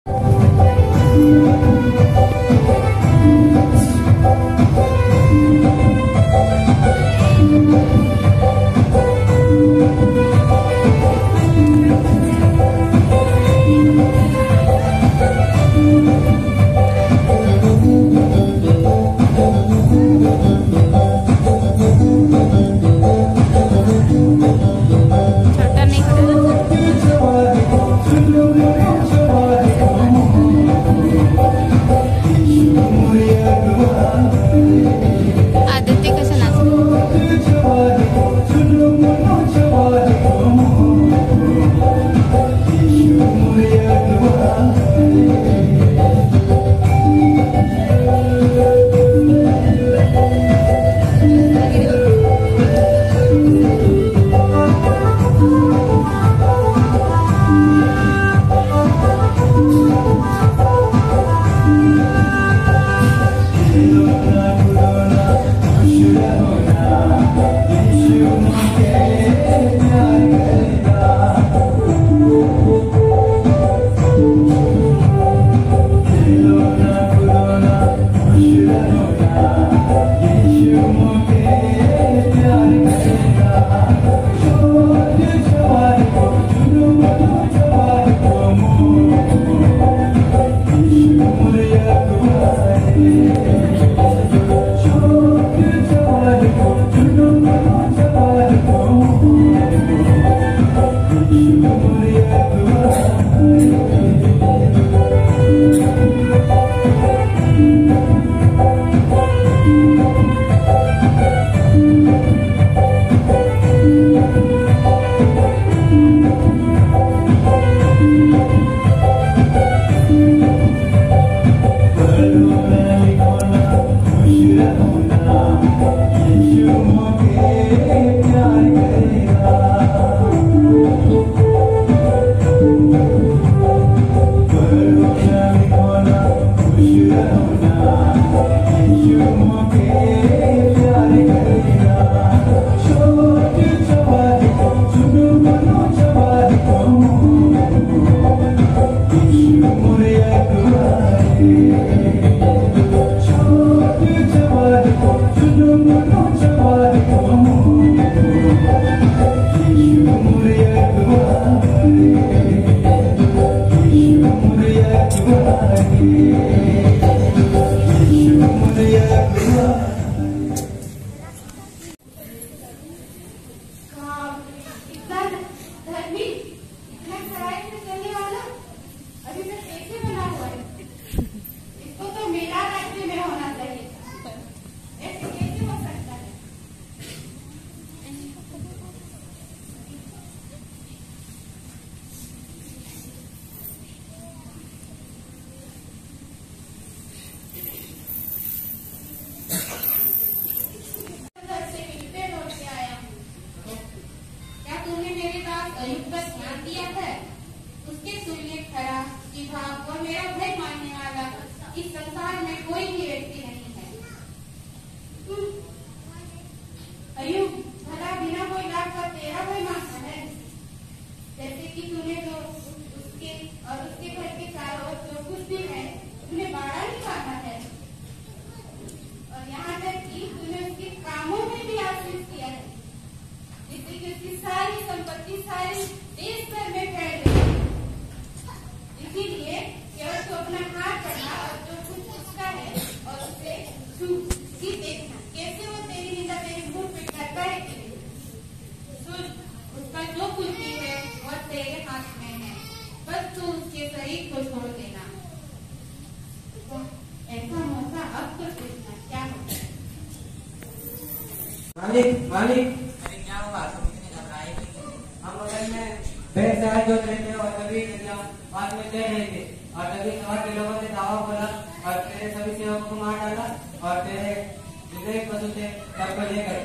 मालिक मालिक अरे क्या हुआ? तुम इतने घबराए क्यों? हम बगल में भैंस चार जोत रहे थे और तभी बाद में ले रहे थे और तभी सवार के लोगों ने दावा बोला और तेरे सभी सेवकों को मार डाला और तेरे जितने पशु थे सबको ले गए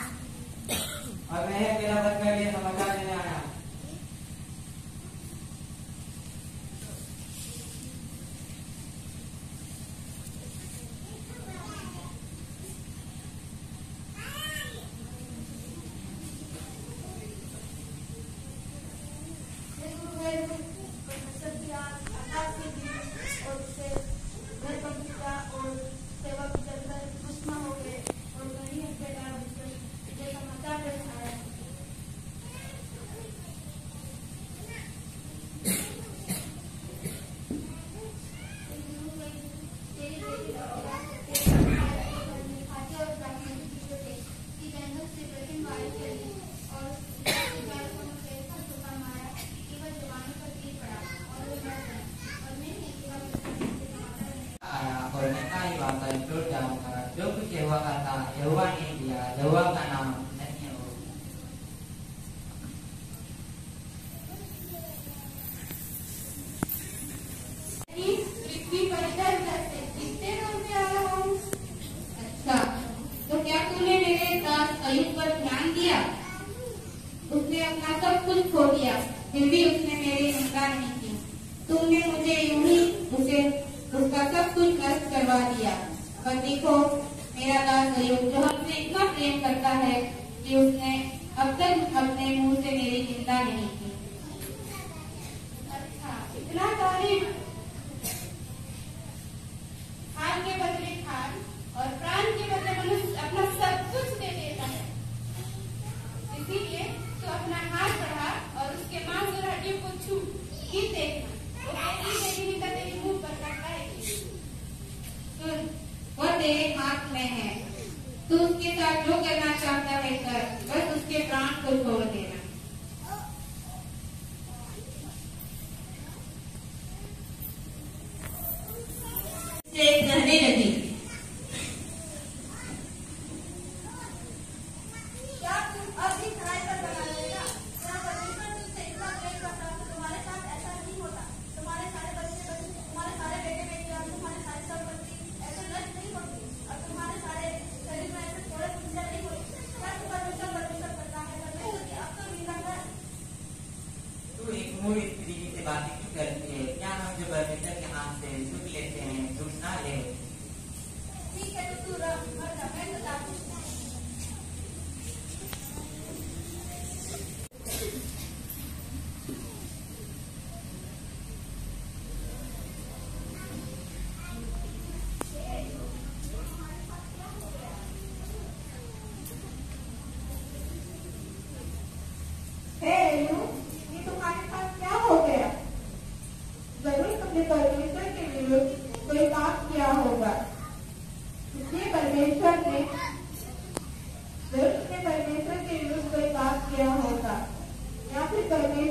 और मैं अकेला बच कर लिए समाचार देने आया। सब अय्यूब पर ध्यान दिया। उसने अपना सब कुछ खो दिया, फिर भी उसने मेरी निंदा नहीं की। तुमने मुझे यूं ही उसका सब कुछ नष्ट करवा दिया। पर देखो मेरा दास अय्यूब, जो हमसे इतना प्रेम करता है कि उसने अब तक अपने मुंह से मेरी निंदा नहीं की। अच्छा, इतना तारीफ। खान के बदले खान और प्राण के बदले मनुष्य अपना सब कुछ दे देता है। इसीलिए तो अपना हाथ बढ़ा और उसके मांस और हड्डियों को छू ही देखना। वो तेरी का तेरी मुंह पर कटवाएगी। सुन, वो तेरे हाथ में है। तू उसके साथ जो करना चाहता है कर, बस उसके प्राण को छोड़ देना। कहने लगी, क्या तुम अभी किराए पर बना लेगा? क्या परमेश्वर तुमसे इतना प्रेम करता तो तुम्हारे साथ ऐसा नहीं होता? तुम्हारे सारे तुम्हारे सारे बेटे बेटियां, तुम्हारी सारी संपत्ति ऐसे नष्ट नहीं होती और तुम्हारे सारे शरीर में ऐसे थोड़े पुंजा नहीं होती। क्या तू परमेश्वर करता है? परमेश्वर की अब तो निंदा कर। तू एक मूल स्त्री से बातें क्यों करती है? क्या हम जो परमेश्वर के हाथ से सुख लेते हैं सुख ना ले? ठीक है, तो तू रह, मर जा, मैं तो जाती हूँ। ये तुम्हारे साथ क्या हो गया? जरूर तुमने परमेश्वर के विरुद्ध कोई पाप किया होगा। इसलिए परमेश्वर के विरुद्ध कोई पाप किया होगा, या फिर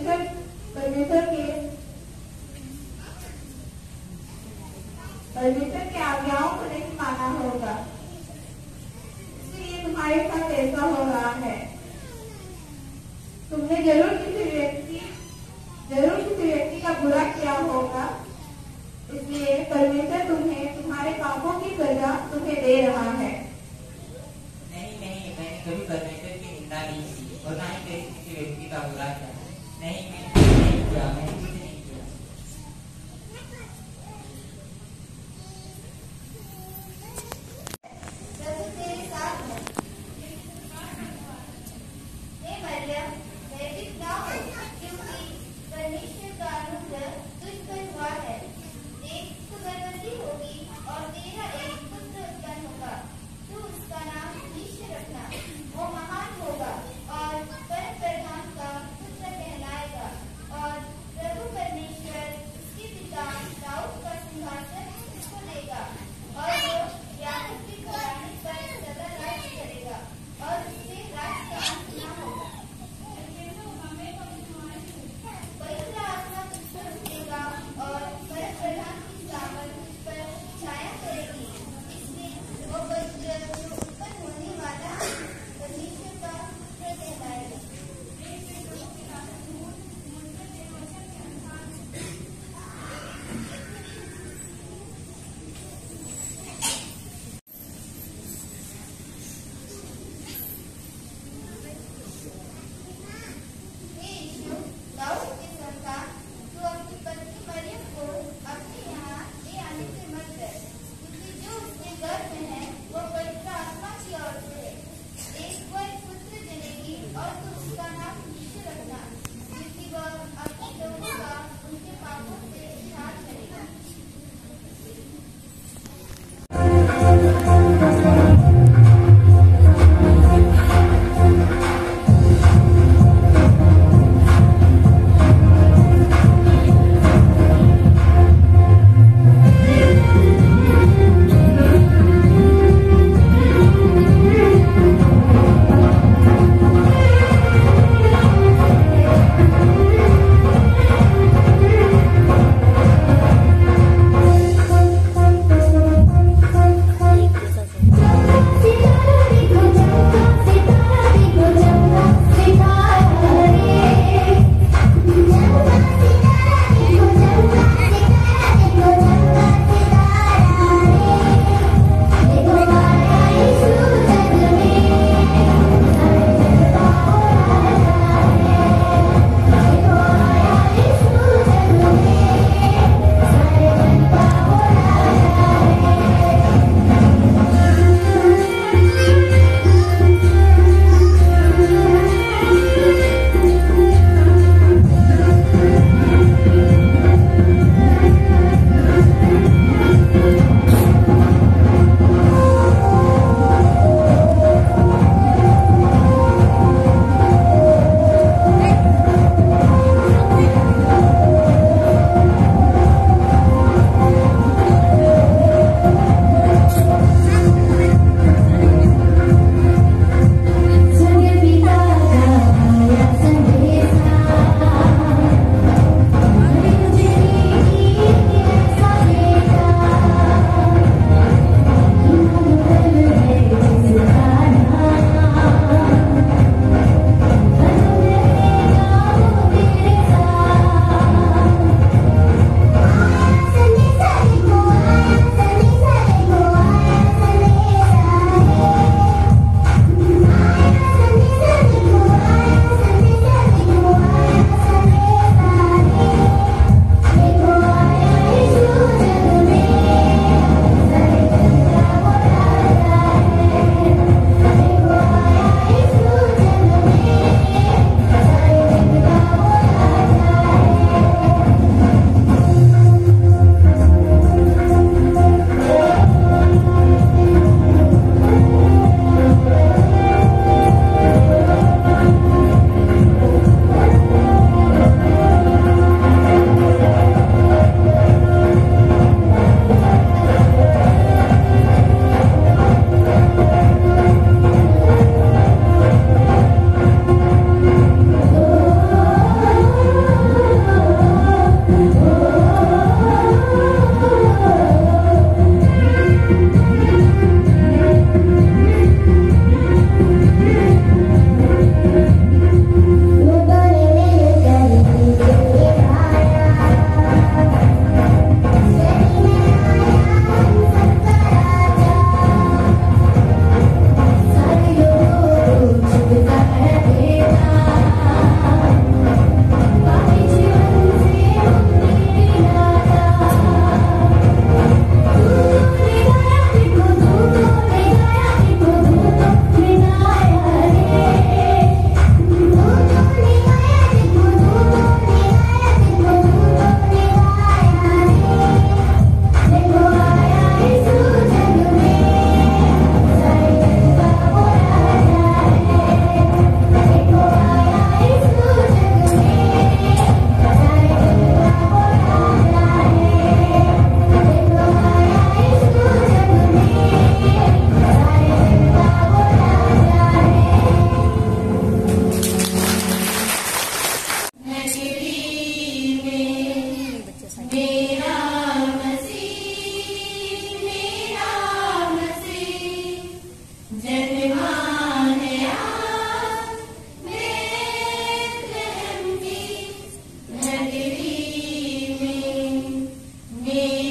परमेश्वर के आज्ञाओं को नहीं माना होगा, इसलिए तुम्हारे साथ ऐसा हो रहा है। तुमने जरूर किसी व्यक्ति का बुरा किया होगा, इसलिए परमेश्वर तुम्हें तुम्हारे पापों की सजा तुम्हें दे रहा है। नहीं नहीं, मैंने कभी परमेश्वर की निंदा नहीं की और ना ही किसी व्यक्ति का बुरा किया। नहीं, मैंने नहीं किया, मैंने कुछ नहीं किया। प्रभु तेरे साथ है। हे मरियम, भयभीत ना हो, क्योंकि परमेश्वर का अनुग्रह तुझ पर हुआ है। देख, तू गर्भवती होगी और तेरा एक पुत्र उत्पन्न होगा मेरे